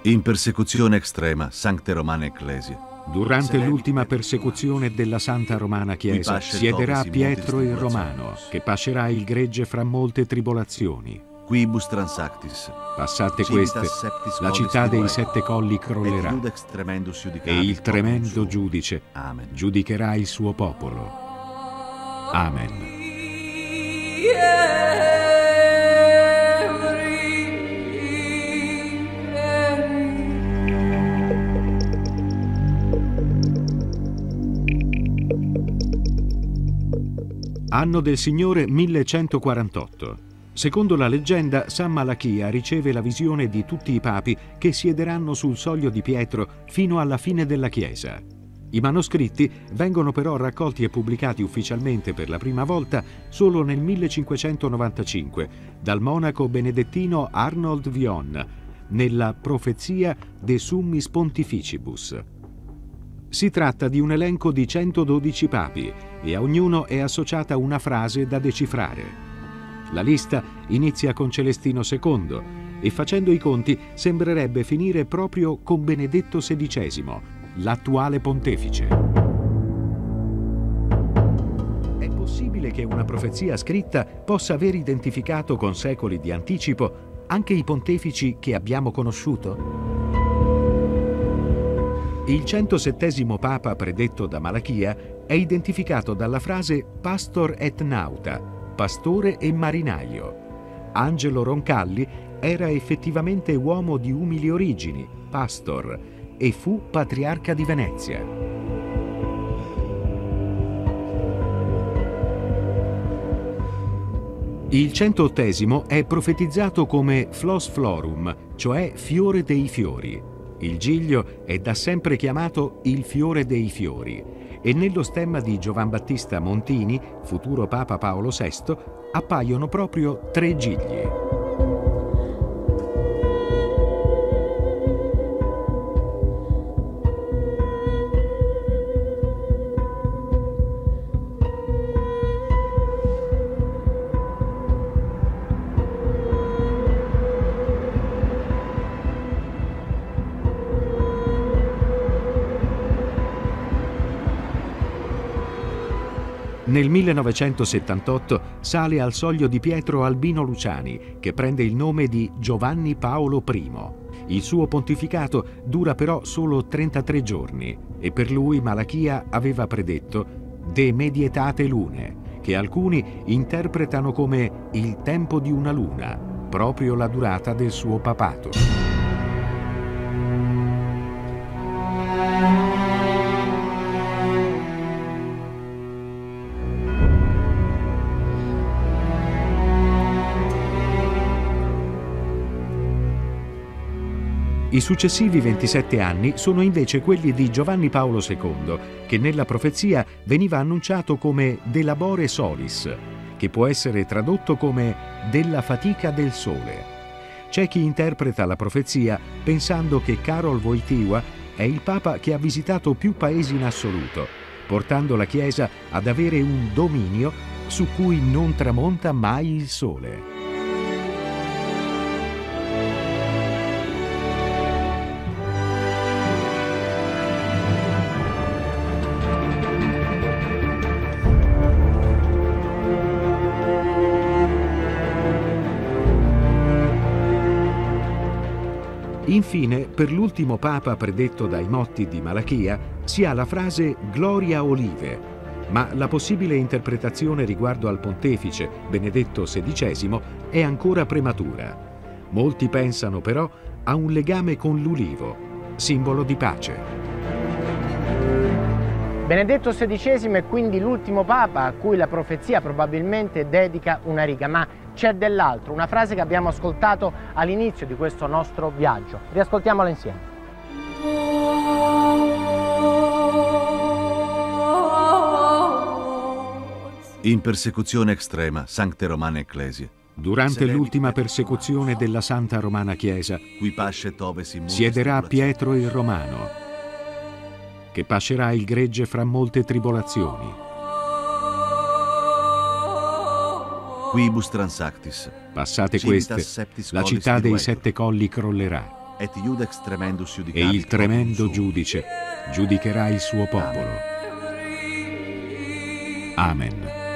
In persecuzione extrema, Sancte Romane Ecclesie. Durante l'ultima persecuzione della Santa Romana Chiesa siederà Pietro il Romano, che pascerà il gregge fra molte tribolazioni. Quibus transactis. Passate queste, la città dei 7 colli crollerà e il tremendo giudice giudicherà il suo popolo. Amen. Anno del Signore 1148. Secondo la leggenda, San Malachia riceve la visione di tutti i papi che siederanno sul soglio di Pietro fino alla fine della Chiesa. I manoscritti vengono però raccolti e pubblicati ufficialmente per la prima volta solo nel 1595 dal monaco benedettino Arnold Vion nella Profezia de Summis Pontificibus. Si tratta di un elenco di 112 papi e a ognuno è associata una frase da decifrare. La lista inizia con Celestino II e facendo i conti sembrerebbe finire proprio con Benedetto XVI, l'attuale pontefice. È possibile che una profezia scritta possa aver identificato con secoli di anticipo anche i pontefici che abbiamo conosciuto? Il 107° Papa predetto da Malachia è identificato dalla frase Pastor et Nauta, pastore e marinaio. Angelo Roncalli era effettivamente uomo di umili origini, pastor, e fu patriarca di Venezia. Il 108° è profetizzato come Flos Florum, cioè fiore dei fiori. Il Giglio è da sempre chiamato il fiore dei fiori e nello stemma di Giovan Battista Montini, futuro Papa Paolo VI, appaiono proprio 3 gigli. Nel 1978 sale al soglio di Pietro Albino Luciani, che prende il nome di Giovanni Paolo I. Il suo pontificato dura però solo 33 giorni e per lui Malachia aveva predetto De medietate lune, che alcuni interpretano come il tempo di una luna, proprio la durata del suo papato. I successivi 27 anni sono invece quelli di Giovanni Paolo II, che nella profezia veniva annunciato come De labore solis, che può essere tradotto come della fatica del sole. C'è chi interpreta la profezia pensando che Karol Wojtyła è il Papa che ha visitato più paesi in assoluto, portando la Chiesa ad avere un dominio su cui non tramonta mai il sole. Infine, per l'ultimo Papa predetto dai motti di Malachia, si ha la frase Gloria Olive, ma la possibile interpretazione riguardo al pontefice Benedetto XVI è ancora prematura. Molti pensano però a un legame con l'ulivo, simbolo di pace. Benedetto XVI è quindi l'ultimo Papa a cui la profezia probabilmente dedica una riga, ma c'è dell'altro, una frase che abbiamo ascoltato all'inizio di questo nostro viaggio. Riascoltiamola insieme. In persecuzione extrema, Sancte Romane Ecclesie. Durante l'ultima persecuzione della Santa Romana Chiesa siederà Pietro il Romano, che pascerà il gregge fra molte tribolazioni. Quibus transactis. Passate queste, la città dei 7 colli crollerà et iudex tremendus E judicavit il tremendo populum suum. giudice giudicherà il suo popolo. Amen.